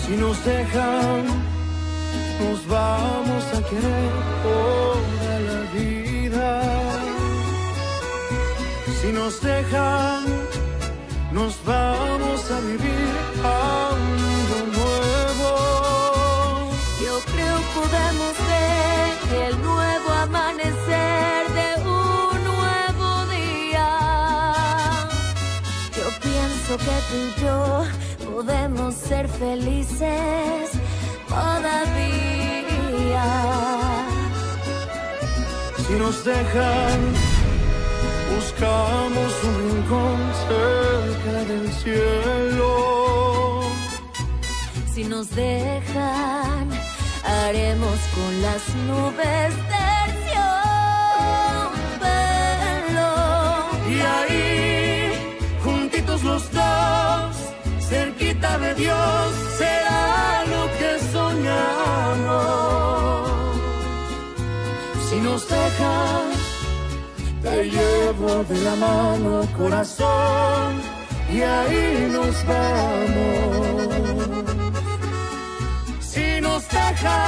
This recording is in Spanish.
Si nos dejan, nos vamos a querer toda la vida. Si nos dejan, nos vamos a vivir algo nuevo. Yo creo podemos ver el nuevo amanecer de un nuevo día. Yo pienso que tú y yo podemos ser felices todavía. Si nos dejan, buscamos un rincón cerca del cielo. Si nos dejan, haremos con las nubes terciopelo. Y ahí, juntitos los dos, cerquita de Dios, será lo que soñamos. Si nos dejan, te llevo de la mano, corazón, y ahí nos vamos. Si nos dejan,